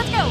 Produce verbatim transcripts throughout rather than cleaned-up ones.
Let's go!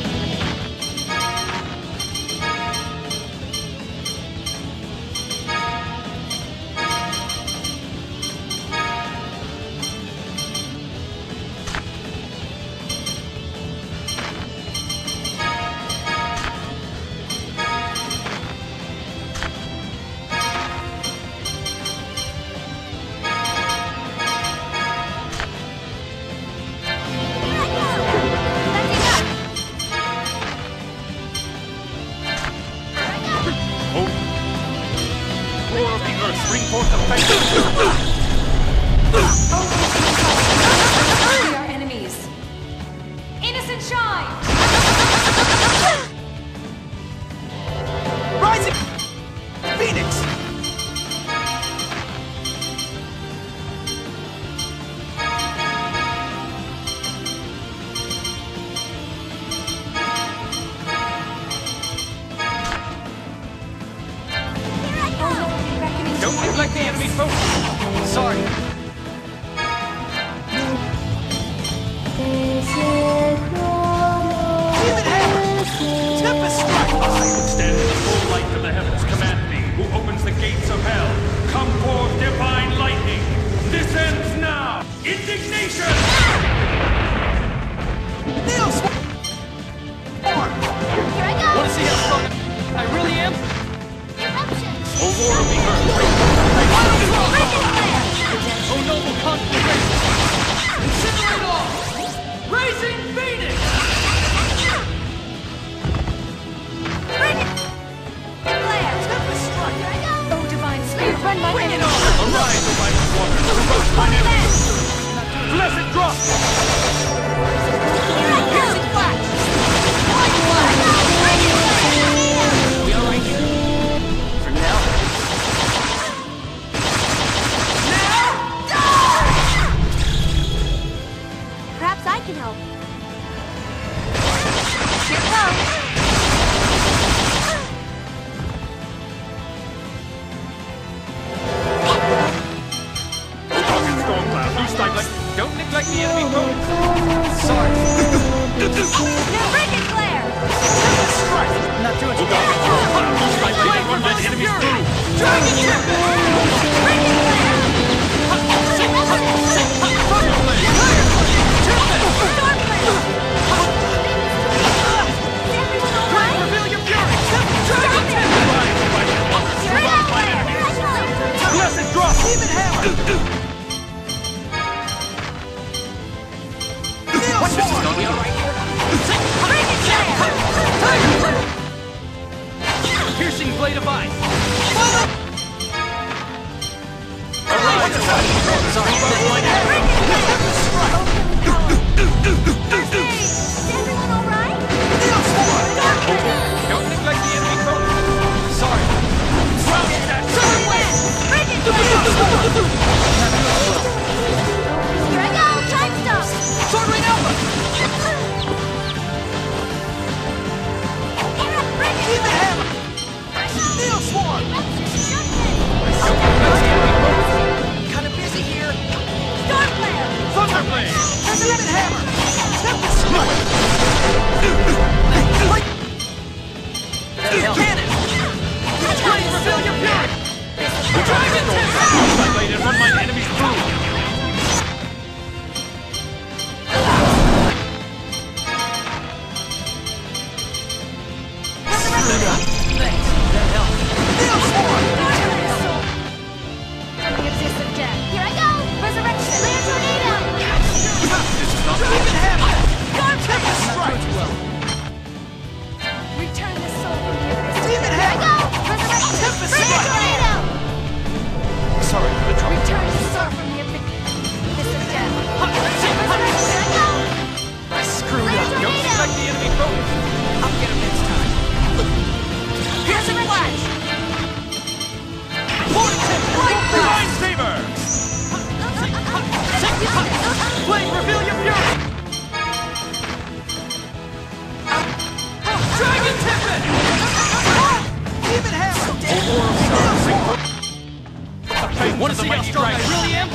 Want to see how strong I really am?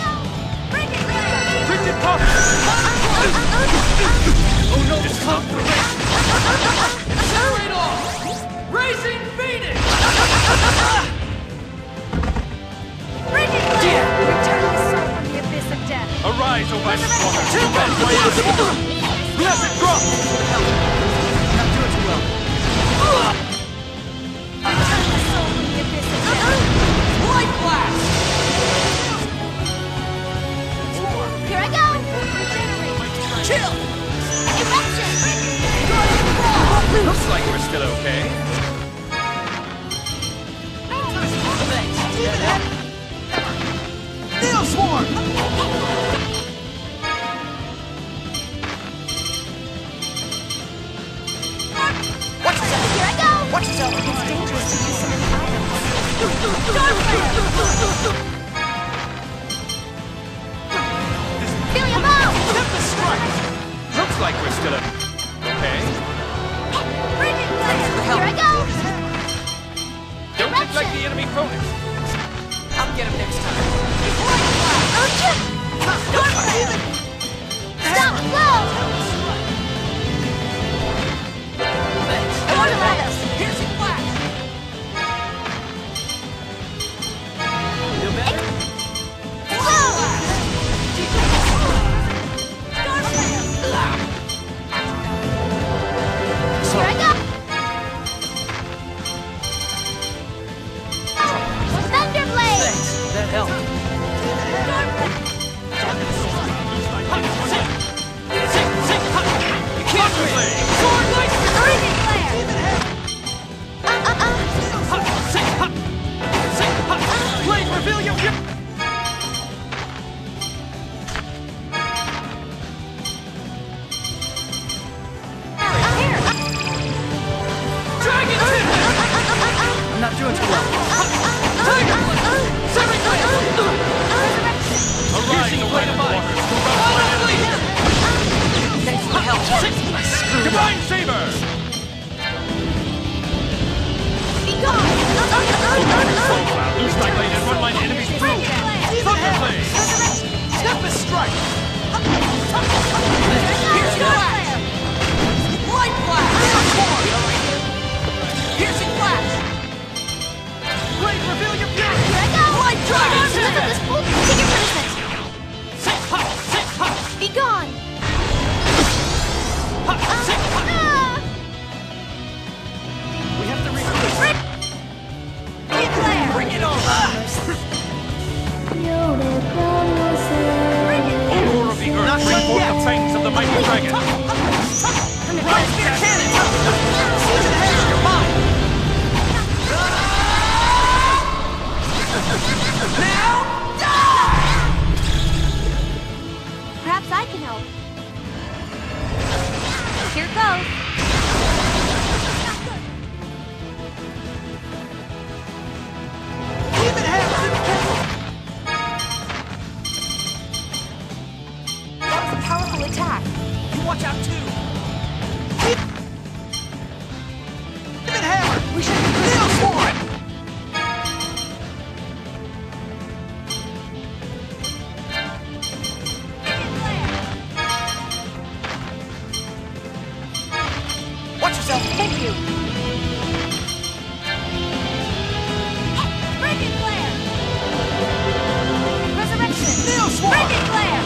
Printed pop! Oh no, it's confirmation! Not doing too well. Light blast! Here I go! Chill! Eruption! Looks like we're still okay. Needle Swarm! Watch yourself! Here I go! Watch yourself! It's dangerous to use so many items. Feel your bow! Tempest Strike! Looks like we're still okay. Radiant Blade! Here I go! Don't neglect the enemy opponent. I'll get him next time. Stop! Blow! Tornadoes! Here's your flash! Feel better? Blow! Here I go! Thunder Blade! Thanks, that helped. You can't win! Sword Light! Radiant Flare! Uh-uh-uh! Blade, reveal your... Here! Dragon Tip! I'm not doing too well. Tiger Blade! Searing Blade! Piercing Blade of Ice! Thanks for the help. Divine Saber! Be gone! Loose my blade and run my enemies through! Thunder Blade! Tempest Strike! Here's your flash! Light Flash! Piercing Flash! Blade, reveal your fury! Here I go! Light Dragon! Look at this fool! Take your punishment! Be gone! Ah! We have to regroup. Flare! Bring it on! Roar of the earth, Not bring done forth yet. the fangs of the mighty dragon! Light Spear Cannon! Season ahead, you're mine! Now, die! Perhaps I can help. Here goes. Demon Hammer! That was a powerful attack. You watch out too! Demon Hammer! We should Needle Swarm! Watch yourself! Thank you. Radiant Flare! Resurrection! Needle Swarm! Radiant Flare!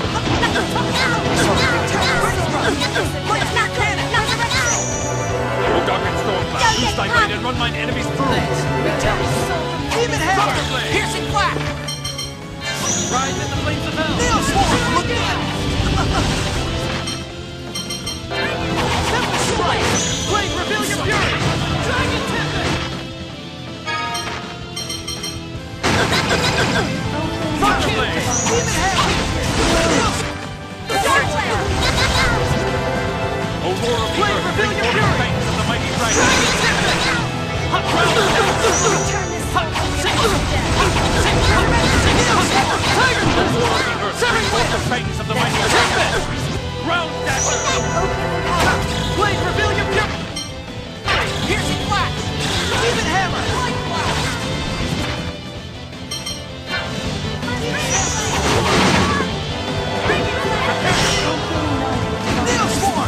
Light Spear Cannon! O dark and storm cloud, loose thy blade and run mine enemies through! Thanks. Demon Hammer! Thunder Blade! Piercing Flash! Rise in the flames of hell! Needle Swarm! Look out! Tempest Strike! Blade, reveal your fury! Dragon Tempest! Thunder Blade! Demon Hammer! Dark Flare! O roar of the Blade, earth, reveal bring your forth the fury! fangs of the mighty dragon! Dragon Tempest! Return this soul to death. Tiger O roar of the earth, bring forth the fangs of the mighty dragon! Ground Dasher! Blade, reveal your fury! Piercing Flash! Demon Hammer! Light Flash! Needle Swarm!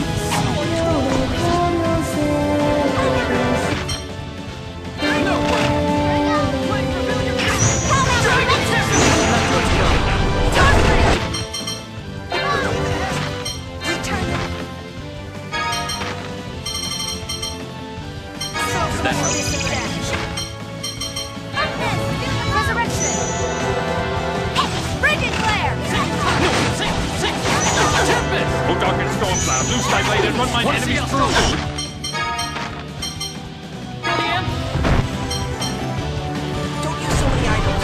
Blade, reveal your fury! Dragon Tempest! Return them. that. Resurrection! Radiant Glare! Tempest! Oh, darkened storm cloud, loose thy blade and run mine enemies through! Don't use so many items.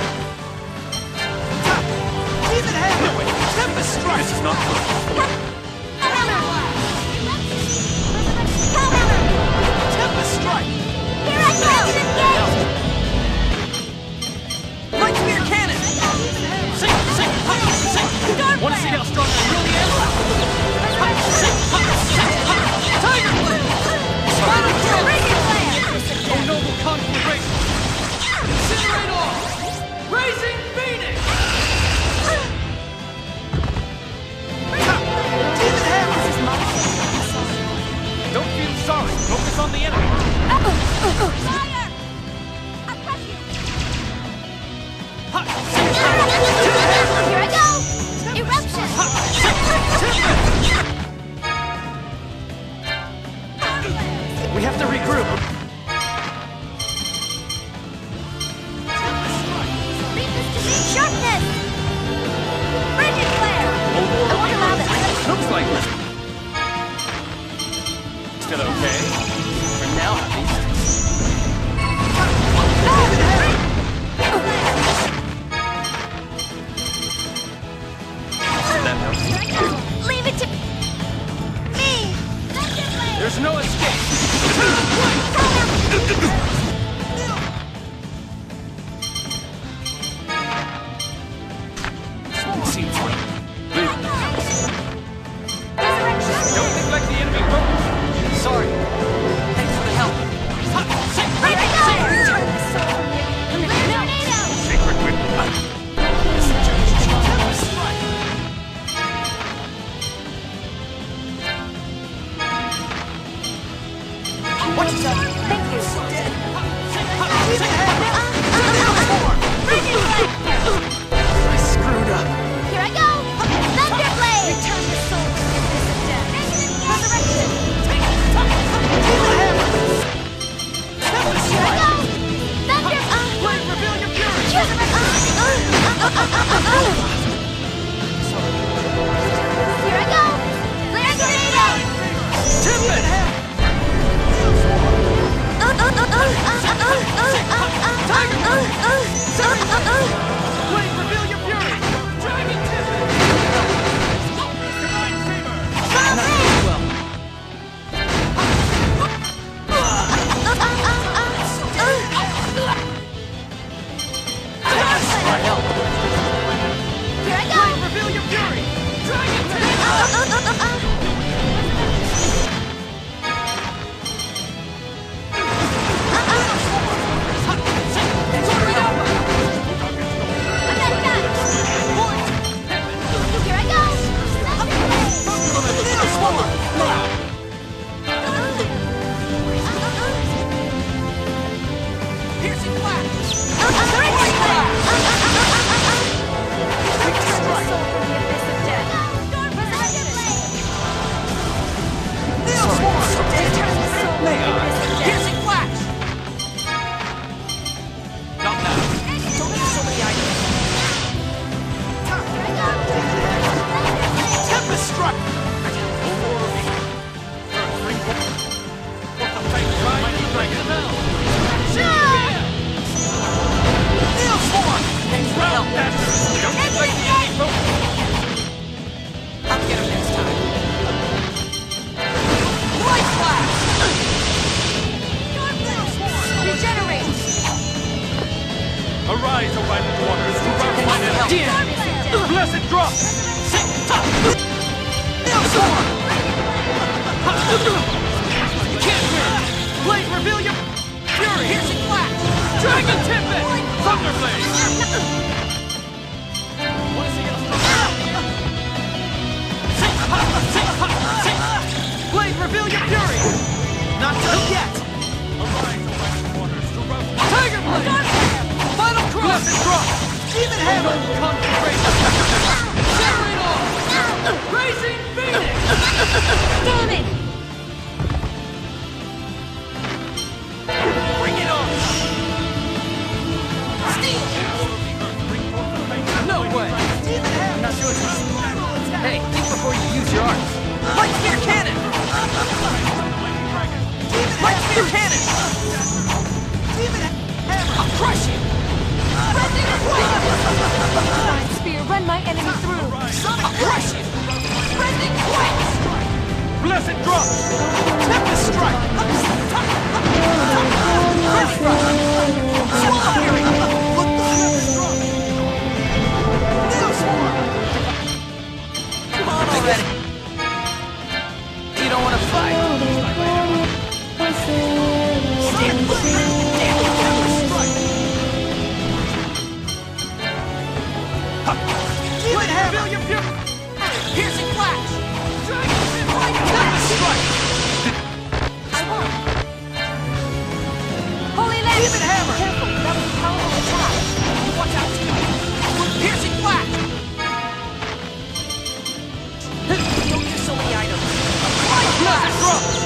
Even hammer! Tempest strike! This is not good. Tempest strike! Here I go! Light spear cannon! Sing, sing, ha, sing! Want to see how strong I really am? Ha, sing, ha, sing, ha! Tiger blade! Battle kill! Oh, noble conflagration! Incinerate all! Raising Phoenix! Demon hammer! Don't feel sorry. Focus on the enemy. Fire! I'll crush you! Ha, sing, Here I go! Eruption! We have to regroup. Leave this to me! Sharpness! Radiant Glare! Oh, Lord, I won't allow this. looks like it. Still okay? For now, at least. That helps. Leave it to me! There's no escape. Seems like. Don't neglect the enemy focus. Sorry. Thanks for the help. Ha, sing, Here I go! Tornado. Sacred wind. Watch yourself. Thank you. I screwed up. Here I go! Thunderblade! Return the soul to the abyss of death. Resurrection! Demon hammer! Tempest Here I strike! go! Thunder... Blade, reveal your fury! Here I go! Flare tornado! Tempest hammer! Blade, reveal your fury! Dragon Tempest! Divine saber. Not going well. My help. Here I go! Blade, reveal your fury! Dragon Tempest! Here I go! Needle swarm! Piercing flash! Quick strike! Needle swarm! Piercing flash! Not now. Don't use so many items. Tempest strike! What the fate of mighty dragon now? Needle swarm! Thanks for help. Don't neglect the enemy focus. I'll get him next time. Light flash! Regenerate! Arise, O violent waters, to rout mine enemy. Blessed drop! Sing, ha! Needle swarm! You can't win! Blade, reveal your fury! Piercing flash! Dragon Tempest! Thunderblade! Want to see how strong? Sing, ha! Sing, ha! Sing! Blade, reveal your fury! Not done yet! Arise, O violent waters, to rout Tiger blade! Final cross! Blessed drop! Demon hammer! Conflagration! Generate all! Raising Phoenix! Damn it! run my enemy through. Sonic Crush! Rending Quakes! Blessed drop! Tempest Strike! Credit Rush! Swallow Fury! Look the Tempest Drop! Neoswarm! Come on already! You don't want to fight? Sonic Blade! Tempest Strike! Demon Hammer! Piercing Flash! Tempest Strike! I won't. Holy Lance! Demon Hammer! Careful, that was a powerful attack. Watch out! Piercing Flash! Don't use so many items! Flying Blast!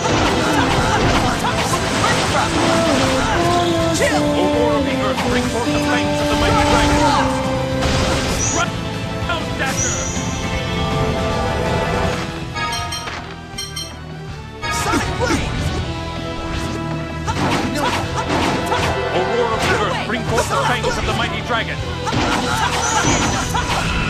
Chill! O Lord of the Earth, bring forth the fangs of the mighty dragon! Run! Out, Dasher! Sonic Blade! O Lord of the Earth, bring forth the fangs of the mighty dragon!